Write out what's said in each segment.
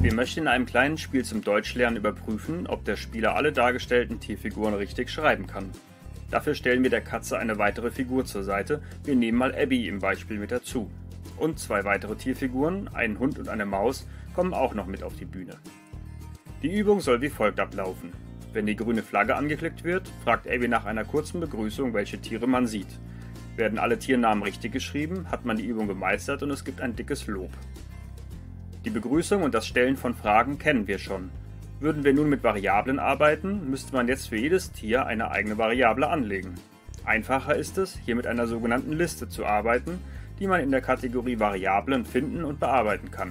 Wir möchten in einem kleinen Spiel zum Deutschlernen überprüfen, ob der Spieler alle dargestellten Tierfiguren richtig schreiben kann. Dafür stellen wir der Katze eine weitere Figur zur Seite, wir nehmen mal Abby im Beispiel mit dazu. Und 2 weitere Tierfiguren, einen Hund und eine Maus, kommen auch noch mit auf die Bühne. Die Übung soll wie folgt ablaufen. Wenn die grüne Flagge angeklickt wird, fragt Abby nach einer kurzen Begrüßung, welche Tiere man sieht. Werden alle Tiernamen richtig geschrieben, hat man die Übung gemeistert und es gibt ein dickes Lob. Die Begrüßung und das Stellen von Fragen kennen wir schon. Würden wir nun mit Variablen arbeiten, müsste man jetzt für jedes Tier eine eigene Variable anlegen. Einfacher ist es, hier mit einer sogenannten Liste zu arbeiten, die man in der Kategorie Variablen finden und bearbeiten kann.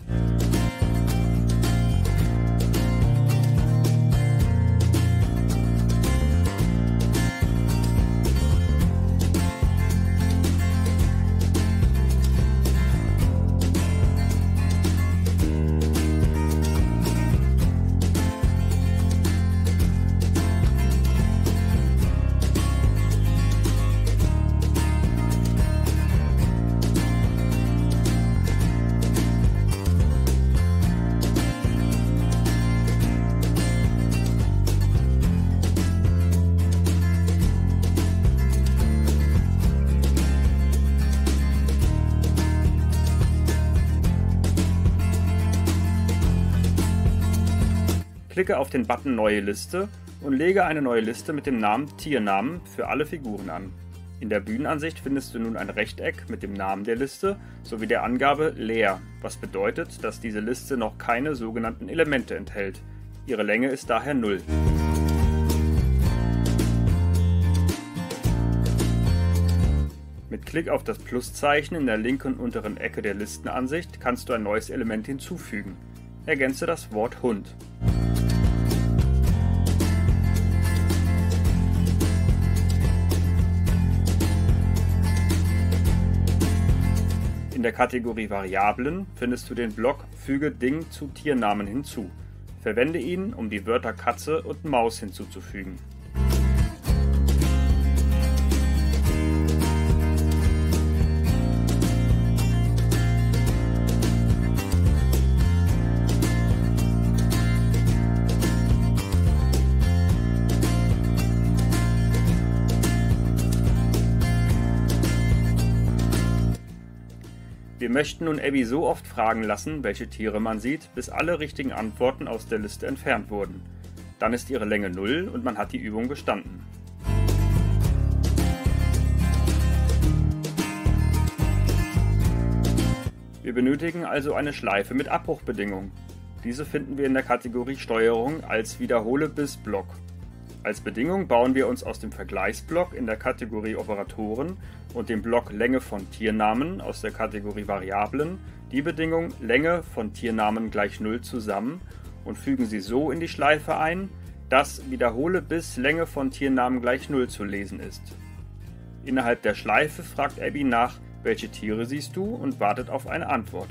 Klicke auf den Button Neue Liste und lege eine neue Liste mit dem Namen Tiernamen für alle Figuren an. In der Bühnenansicht findest du nun ein Rechteck mit dem Namen der Liste sowie der Angabe leer, was bedeutet, dass diese Liste noch keine sogenannten Elemente enthält. Ihre Länge ist daher 0. Mit Klick auf das Pluszeichen in der linken unteren Ecke der Listenansicht kannst du ein neues Element hinzufügen. Ergänze das Wort Hund. In der Kategorie Variablen findest du den Block Füge Ding zu Tiernamen hinzu. Verwende ihn, um die Wörter Katze und Maus hinzuzufügen. Wir möchten nun Abby so oft fragen lassen, welche Tiere man sieht, bis alle richtigen Antworten aus der Liste entfernt wurden. Dann ist ihre Länge 0 und man hat die Übung bestanden. Wir benötigen also eine Schleife mit Abbruchbedingung. Diese finden wir in der Kategorie Steuerung als Wiederhole bis Block. Als Bedingung bauen wir uns aus dem Vergleichsblock in der Kategorie Operatoren und dem Block Länge von Tiernamen aus der Kategorie Variablen die Bedingung Länge von Tiernamen gleich 0 zusammen und fügen sie so in die Schleife ein, dass Wiederhole bis Länge von Tiernamen gleich 0 zu lesen ist. Innerhalb der Schleife fragt Abby nach, welche Tiere siehst du, und wartet auf eine Antwort.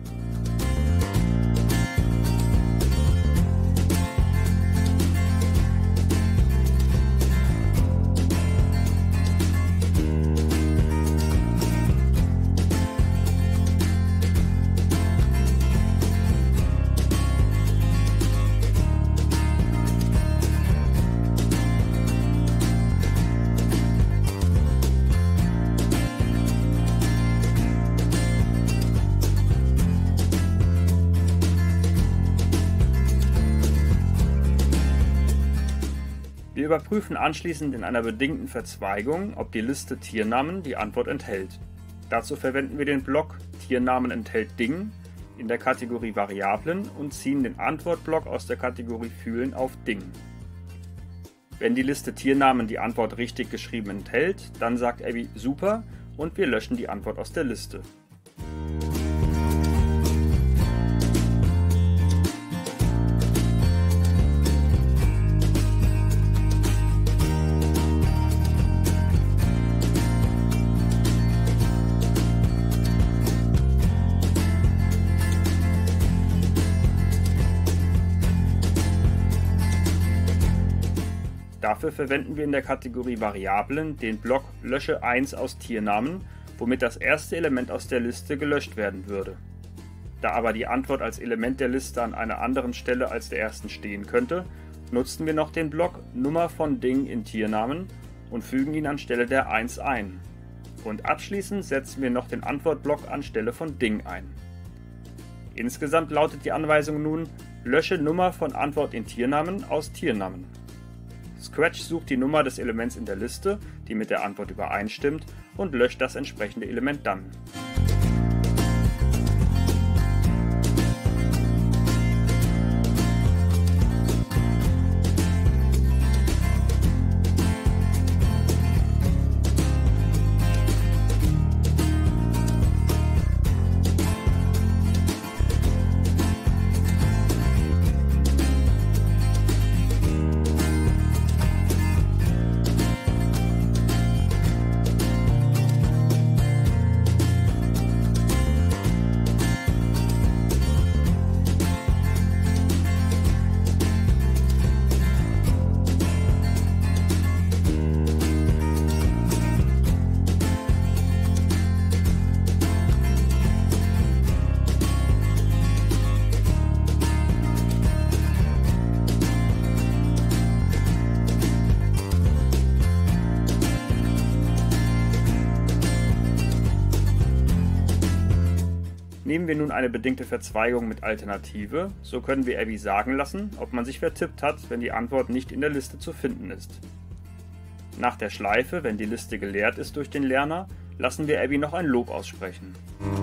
Wir überprüfen anschließend in einer bedingten Verzweigung, ob die Liste Tiernamen die Antwort enthält. Dazu verwenden wir den Block Tiernamen enthält Ding in der Kategorie Variablen und ziehen den Antwortblock aus der Kategorie Fühlen auf Ding. Wenn die Liste Tiernamen die Antwort richtig geschrieben enthält, dann sagt Abby super und wir löschen die Antwort aus der Liste. Dafür verwenden wir in der Kategorie Variablen den Block Lösche 1 aus Tiernamen, womit das erste Element aus der Liste gelöscht werden würde. Da aber die Antwort als Element der Liste an einer anderen Stelle als der ersten stehen könnte, nutzen wir noch den Block Nummer von Ding in Tiernamen und fügen ihn anstelle der 1 ein. Und abschließend setzen wir noch den Antwortblock anstelle von Ding ein. Insgesamt lautet die Anweisung nun: lösche Nummer von Antwort in Tiernamen aus Tiernamen. Scratch sucht die Nummer des Elements in der Liste, die mit der Antwort übereinstimmt, und löscht das entsprechende Element dann. Nehmen wir nun eine bedingte Verzweigung mit Alternative, so können wir Abby sagen lassen, ob man sich vertippt hat, wenn die Antwort nicht in der Liste zu finden ist. Nach der Schleife, wenn die Liste geleert ist durch den Lerner, lassen wir Abby noch ein Lob aussprechen.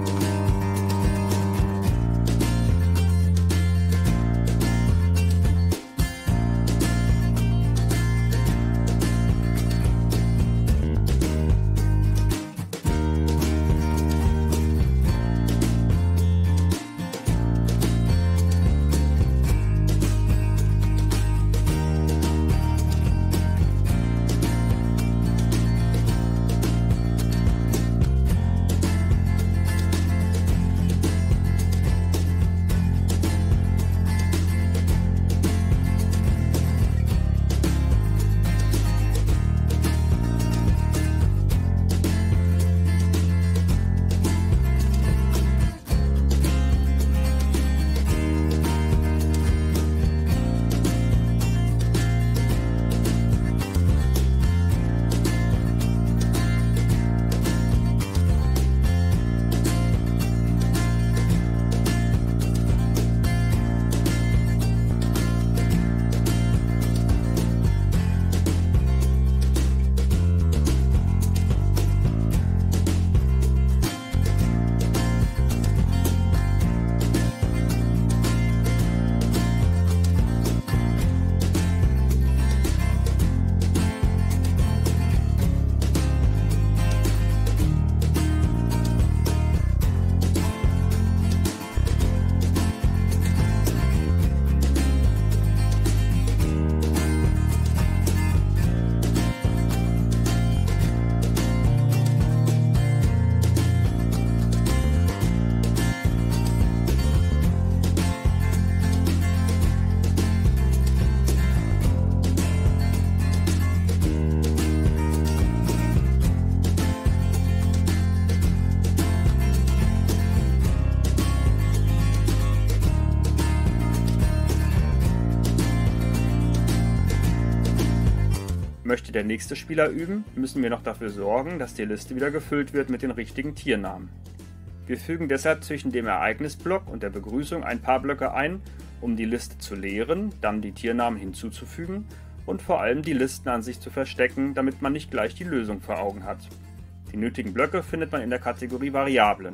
Möchte der nächste Spieler üben, müssen wir noch dafür sorgen, dass die Liste wieder gefüllt wird mit den richtigen Tiernamen. Wir fügen deshalb zwischen dem Ereignisblock und der Begrüßung ein paar Blöcke ein, um die Liste zu leeren, dann die Tiernamen hinzuzufügen und vor allem die Listenansicht zu verstecken, damit man nicht gleich die Lösung vor Augen hat. Die nötigen Blöcke findet man in der Kategorie Variablen.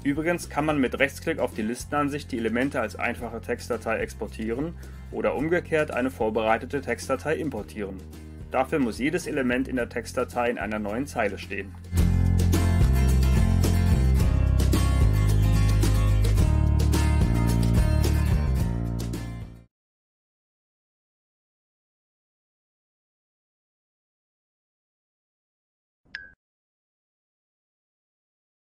Übrigens kann man mit Rechtsklick auf die Listenansicht die Elemente als einfache Textdatei exportieren oder umgekehrt eine vorbereitete Textdatei importieren. Dafür muss jedes Element in der Textdatei in einer neuen Zeile stehen.